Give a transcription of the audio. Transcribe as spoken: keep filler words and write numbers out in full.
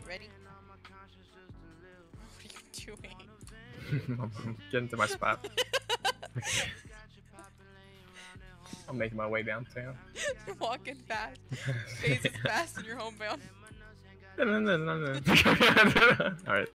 ready? What are you doing? I'm getting to my spot. I'm making my way downtown. You're walking fast. Face is fast and you're homebound. Alright.